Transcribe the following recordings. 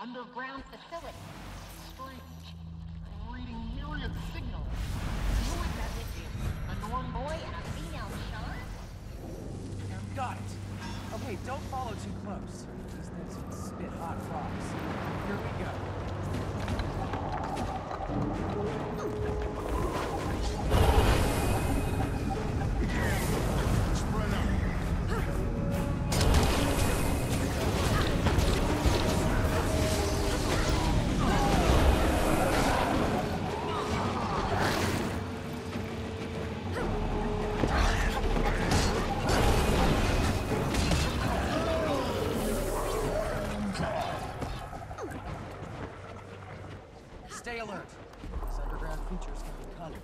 underground facility. Strange. I'm reading myriad signals. Who is that with you? A Norn boy and a female Sean? Got it. Okay, don't follow too close. These things can spit hot rocks. Here we go. Stay alert. These underground creatures can be cunning.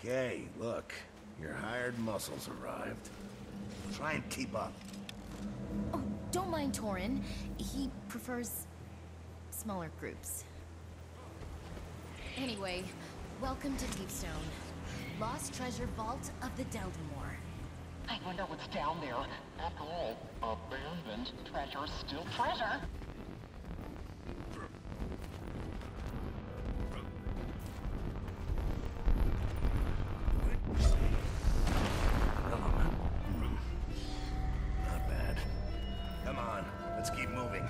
Okay, look. Your hired muscles arrived. Try and keep up. Oh, don't mind Torin. He prefers smaller groups. Anyway, welcome to Deepstone. Lost treasure vault of the Deldemore. I wonder what's down there. After all, abandoned treasure's still treasure. Not bad. Come on, let's keep moving.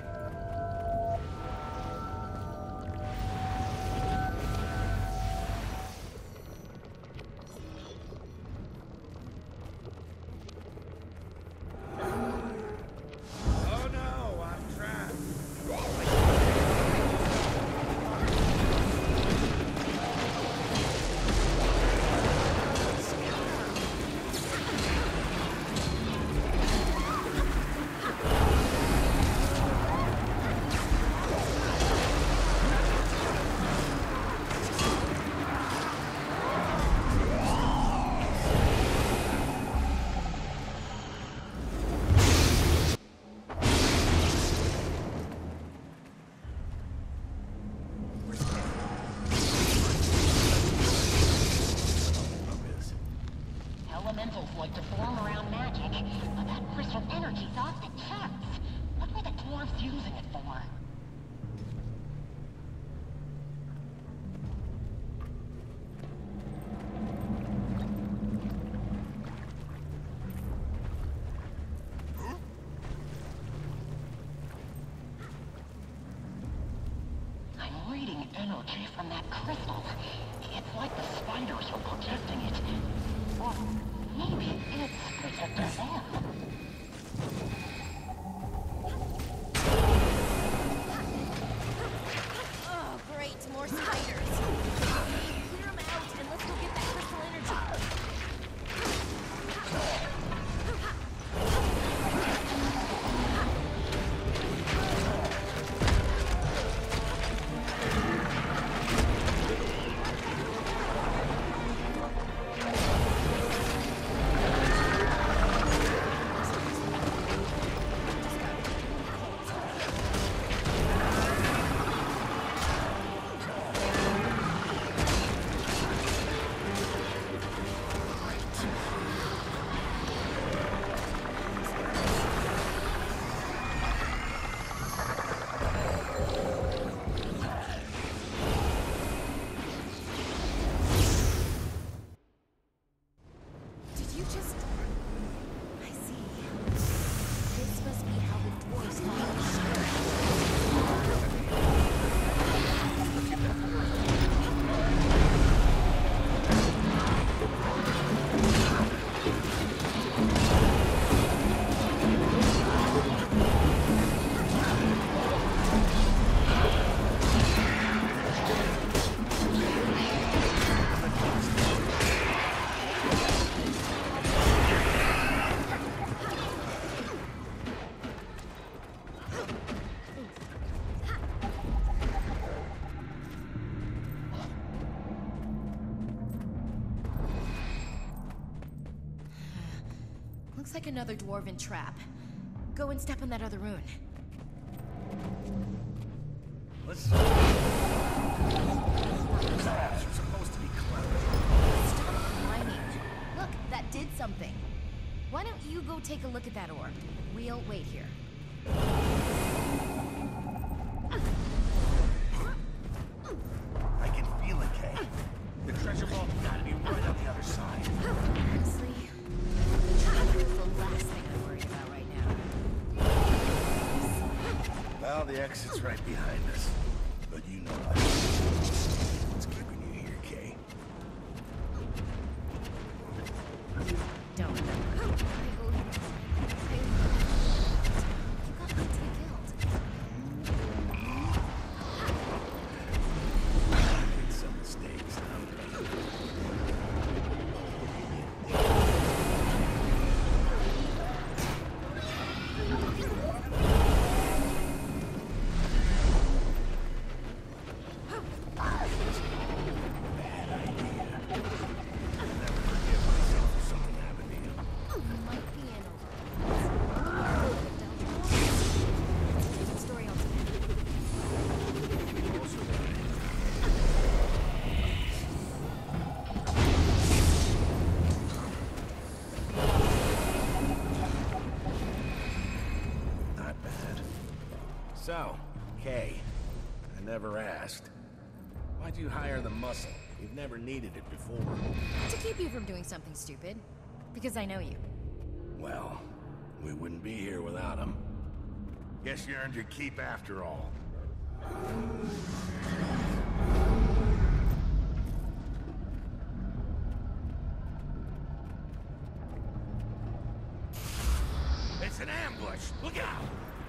Oh no, I'm trapped. Elementals like to form around magic, but that crystal energy's off the charts. What were the dwarves using it for? I'm reading energy from that crystal. It's like the spiders are protecting it. Or maybe it's protecting them. Oh, great, more spiders. Clear them out and let's go get that crystal energy. Looks like another dwarven trap. Go and step on that other rune. Let's... Traps are supposed to be clever. Stop whining. Look, that did something. Why don't you go take a look at that orb? We'll wait here. I can feel it, Kay. The treasure vault gotta be right on the other side. Honestly, the treasure is the last thing I'm worried about right now. Well, the exit's right behind us. But you know what's keeping you here, Kay. Don't. You gotta get to the guild. I made some mistakes. Bad idea. So, Kay, I never asked. Why'd you hire the muscle? You've never needed it before. To keep you from doing something stupid. Because I know you. Well, we wouldn't be here without him. Guess you earned your keep after all. It's an ambush! Look out!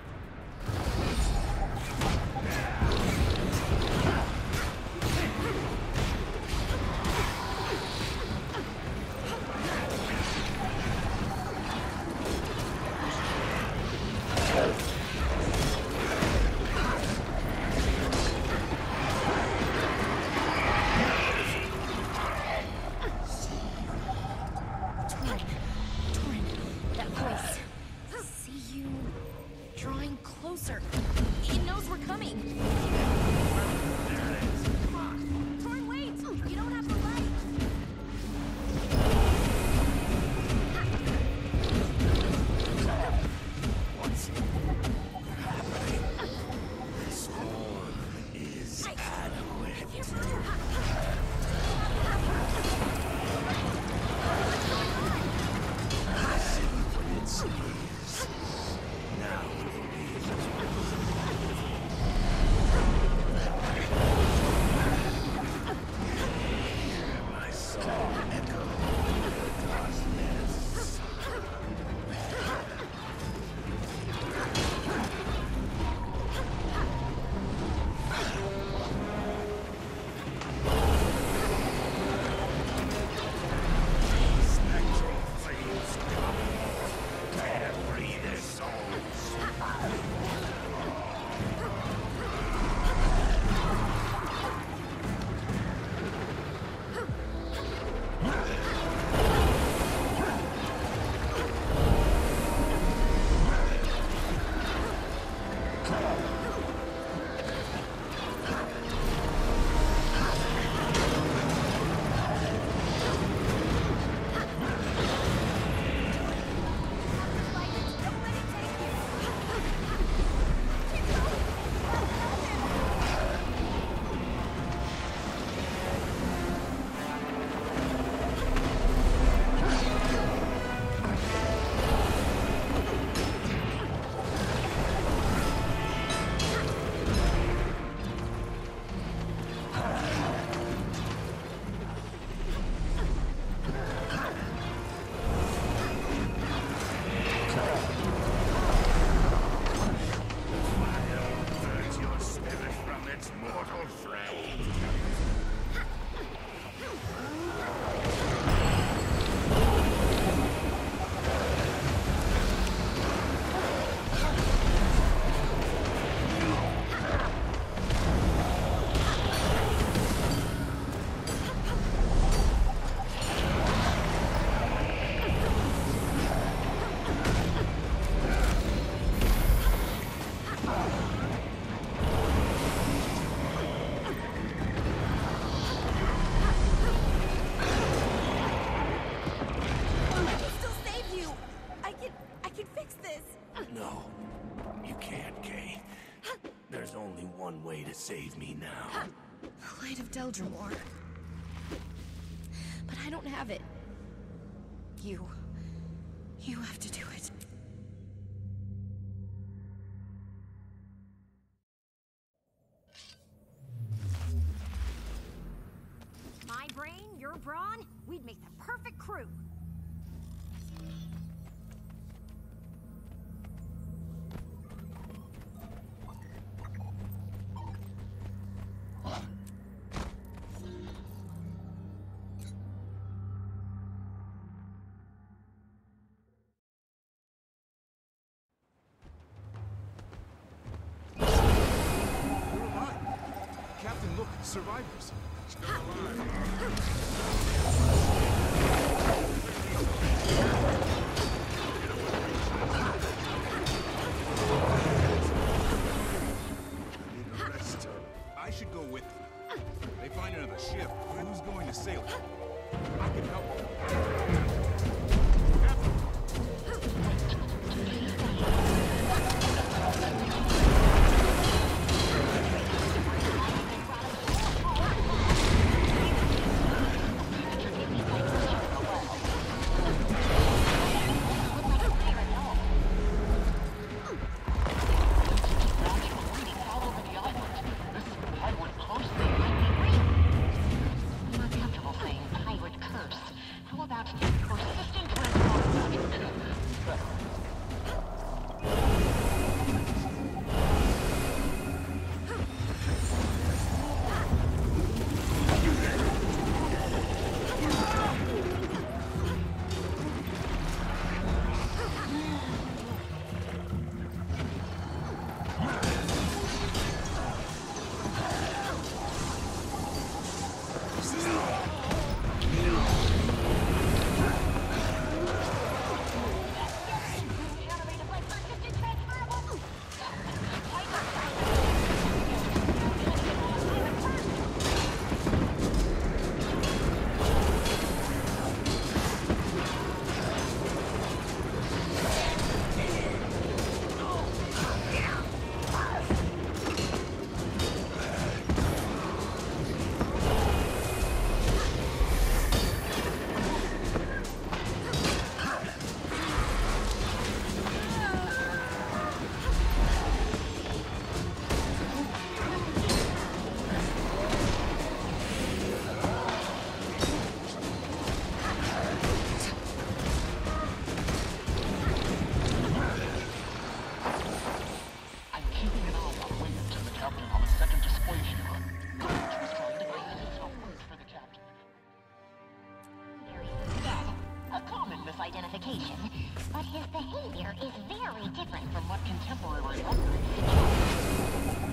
Save me now. The light of Deldrimor. But I don't have it. You have to do it. My brain, your brawn, we'd make the perfect crew. Survivors. I should go with them. They find another ship. Who's going to sail it? I can help. Captain. from what contemporary records.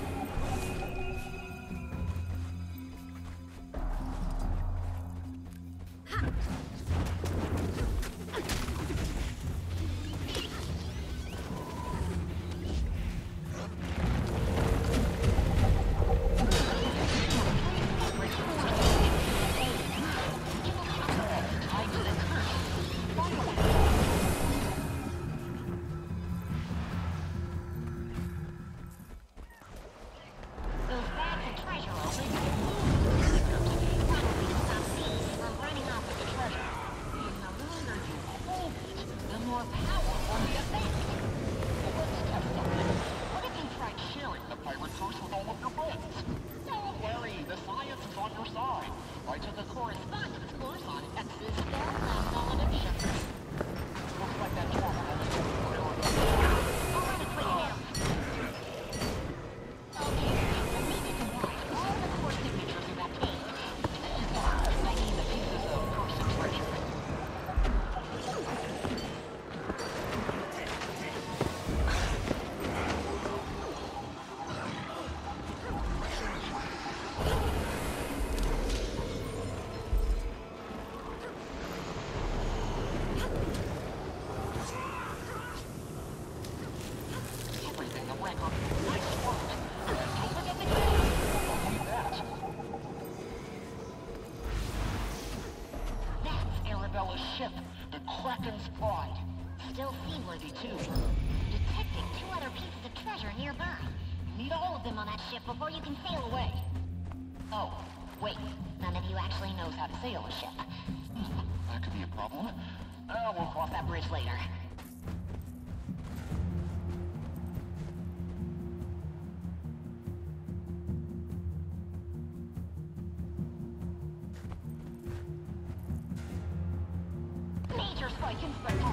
Ship, the Kraken's Pride. Still seaworthy, too. Detecting 2 other pieces of treasure nearby. Need all of them on that ship before you can sail away. Oh, wait. None of you actually knows how to sail a ship. That could be a problem. We'll cross that bridge later. Major spike in spectral